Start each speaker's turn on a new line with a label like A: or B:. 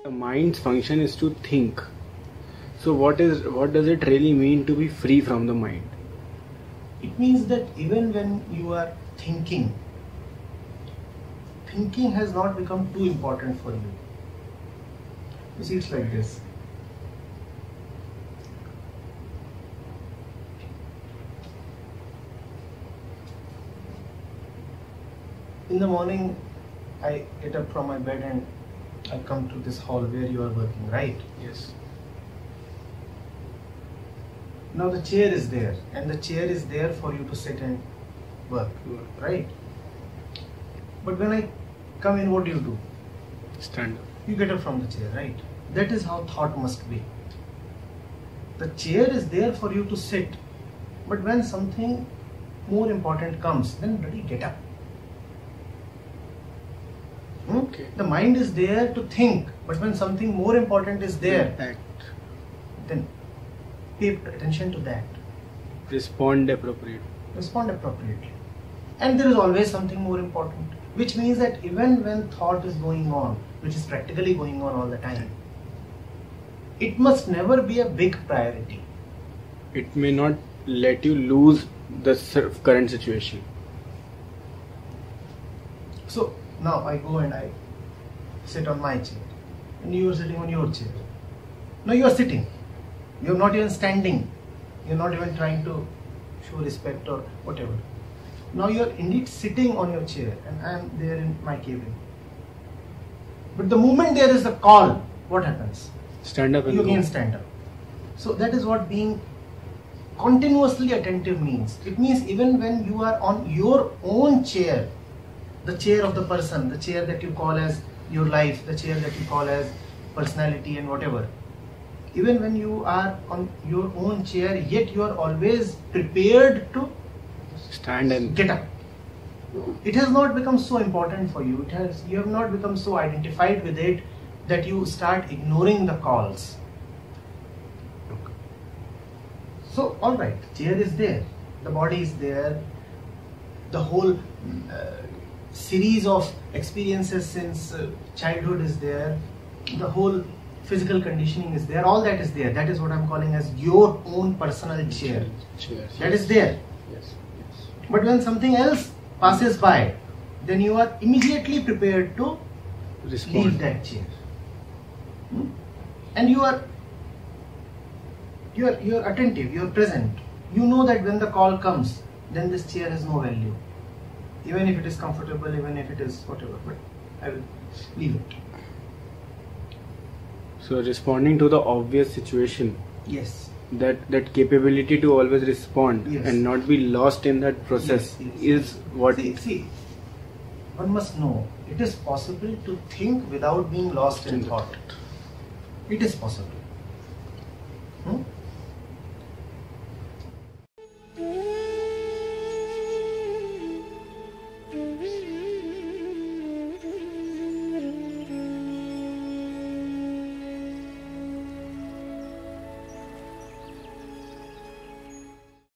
A: The mind's function is to think. So what does it really mean to be free from the mind?
B: It means that even when you are thinking has not become too important for you. You see, it's like this. In the morning, I get up from my bed and I come to this hall where you are working, right?
A: Yes.
B: Now the chair is there, and the chair is there for you to sit and work, right? But when I come in, what do?
A: Stand up.
B: You get up from the chair, right? That is how thought must be. The chair is there for you to sit, but when something more important comes, then bloody get up.
A: Okay.
B: The mind is there to think, but when something more important is there,
A: Act.
B: then pay attention to that.
A: Respond appropriately.
B: Respond appropriately. And there is always something more important, which means that even when thought is going on, which is practically going on all the time, it must never be a big priority.
A: It may not let you lose the current situation.
B: So now I go and I sit on my chair, and you are sitting on your chair. Now you are sitting. You are not even standing. You are not even trying to show respect or whatever. Now you are indeed sitting on your chair, and I am there in my cabin. But the moment there is a call, what happens?
A: Stand up and
B: you
A: go.
B: again stand up. So that is what being continuously attentive means. It means even when you are on your own chair, the chair of the person, the chair that you call as your life, the chair that you call as personality and whatever, even when you are on your own chair, yet you are always prepared to
A: Stand and
B: get up. It has not become so important for you. You have not become so identified with it that you start ignoring the calls.
A: Okay.
B: So, alright, chair is there, the body is there, the whole series of experiences since childhood is there, the whole physical conditioning is there, all that is there. That is what I am calling as your own personal chair. That is there.
A: Yes. Yes.
B: But when something else passes by, then you are immediately prepared to
A: Respond.
B: leave that chair. And you are attentive, you are present. You know that when the call comes, then this chair has no value. Even if it is comfortable, even if it is whatever, but I will leave it.
A: So responding to the obvious situation,
B: Yes.
A: that capability to always respond
B: Yes.
A: and not be lost in that process is what.
B: See, one must know it is possible to think without being lost in thought. It is possible.